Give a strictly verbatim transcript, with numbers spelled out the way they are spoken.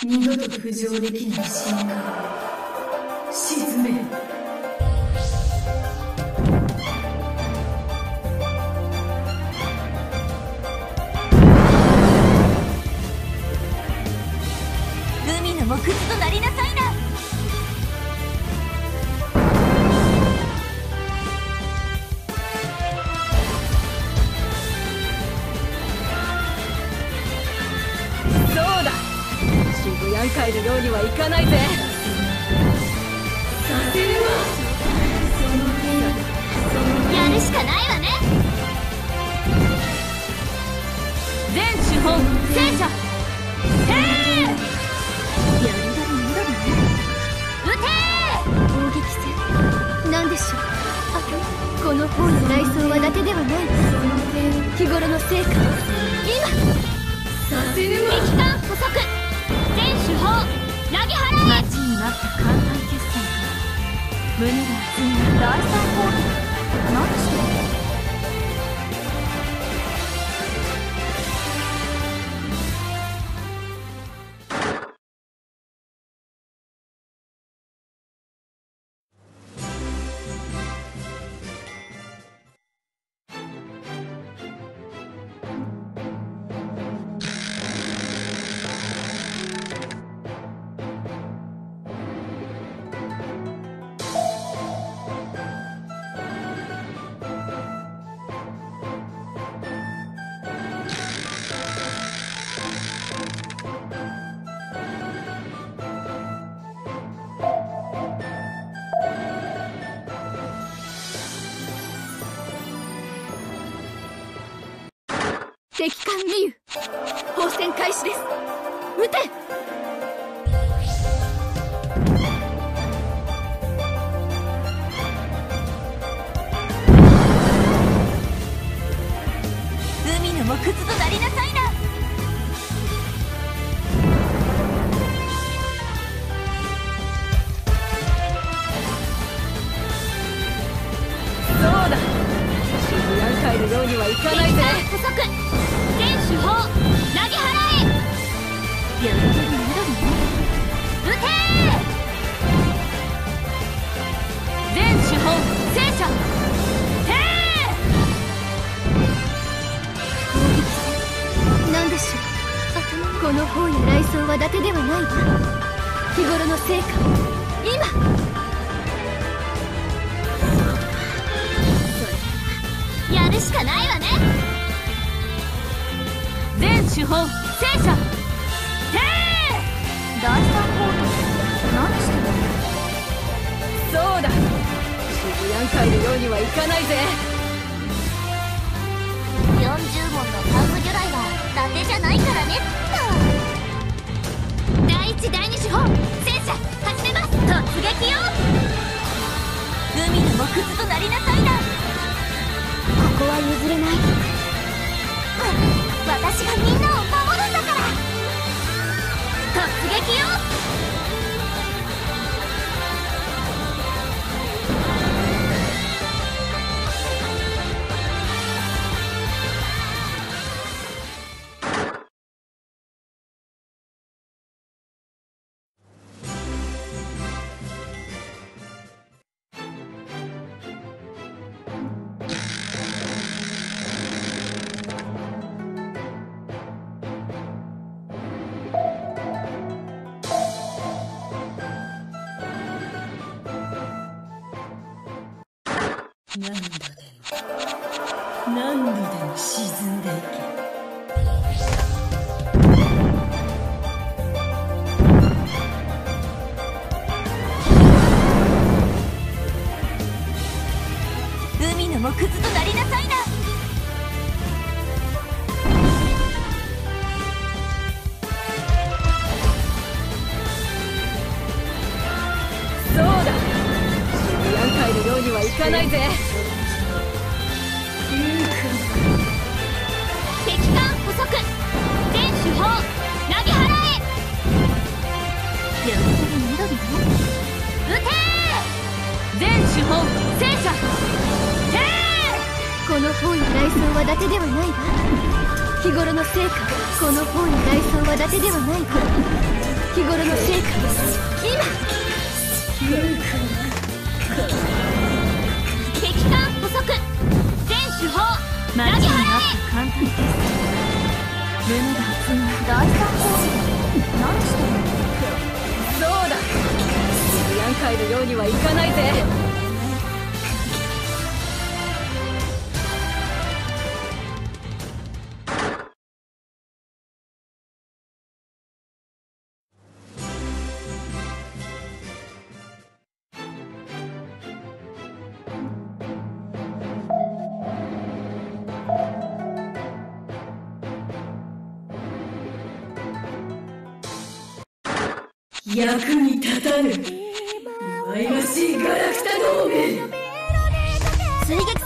二度と浮上できない深海沈め。 海の藻くずとなりなさいな。 そうだ、渋谷海のようにはいかないぜ。 させるわ。その程度、そのやるしかないわね。全資本戦車へえ。やるだろなんだろ撃てー。 攻撃戦なんでしょう。あ、この方の雷槍は伊達ではない。 その程度、 日頃の成果を今させるわ。 敵艦捕捉全手法投げ払え。 待ちに待った艦隊決戦か。胸が熱い第三砲塔。何してるの。 敵艦ミユ砲戦開始です。撃て。 海の藻くずとなりなさいな。 そうだ、渋谷海のようにはいかないぜ。 捕捉全手法投げ払え。やるだろなんだろ撃てー。全手法戦車へえ。 攻撃戦なんでしょう。あ、この方や雷槍は伊達ではないわ。日頃の成果を今やるしかないわね。全手法戦車へえ。第三砲塔何してるの。 そうだ、渋谷海のようにはいかないぜ。 よんじゅうもんのタンク魚雷は伊達じゃないからねっと。第一第二手法戦車始めます。突撃よ。海の藻くずとなりなさいな。 ここは譲れない。 私がみんなを守るんだから。突撃よ。 何度でも何度でも沈んでいけ。 海の藻くずとなりなさいな。 そうだ、渋谷海のようにはいかないぜ。 敵艦捕捉全手法投げ払え。やるだろなんだろ撃てー。全手法戦車へえ。 この方や雷槍は伊達ではないわ。日頃の成果、この方や雷槍は伊達ではないわ。 日頃の成果です。今敵艦捕捉、全手法投げ待ちに払待った艦隊決戦。胸が熱い第三攻撃。何してるの？ そうだ、シブヤン海のようにはいかないぜ。 役に立たぬ忌々しいガラクタ同盟。 追撃